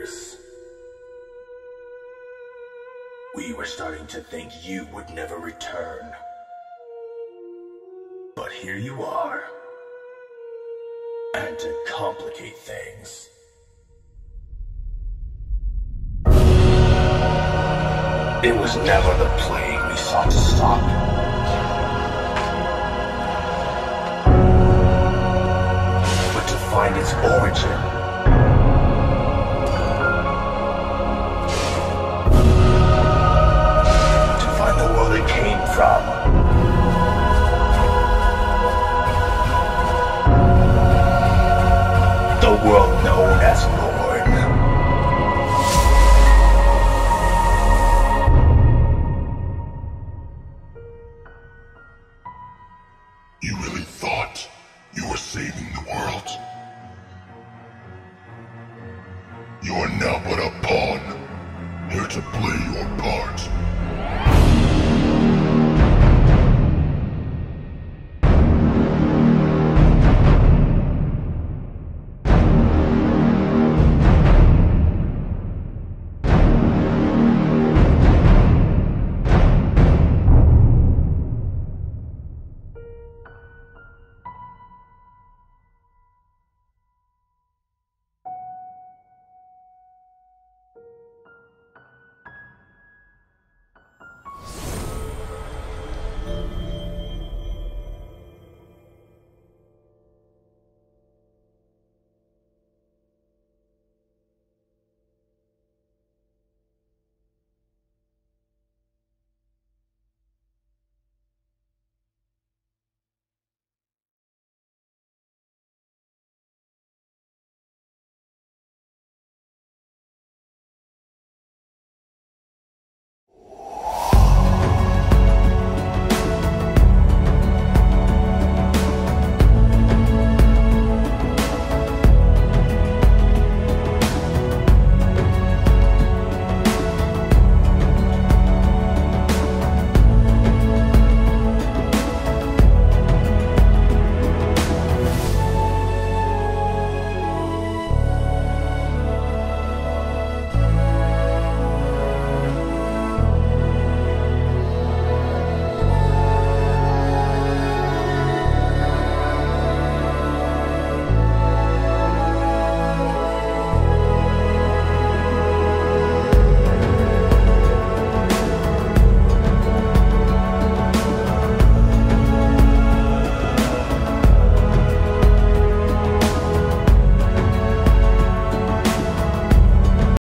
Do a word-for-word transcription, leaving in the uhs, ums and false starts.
years. We were starting to think you would never return. But here you are. And to complicate things, it was never the plague we sought to stop. But to find its origin. To find the world it came from. The world known as Lorn. You really thought you were saving the world? You are now but a pawn, here to play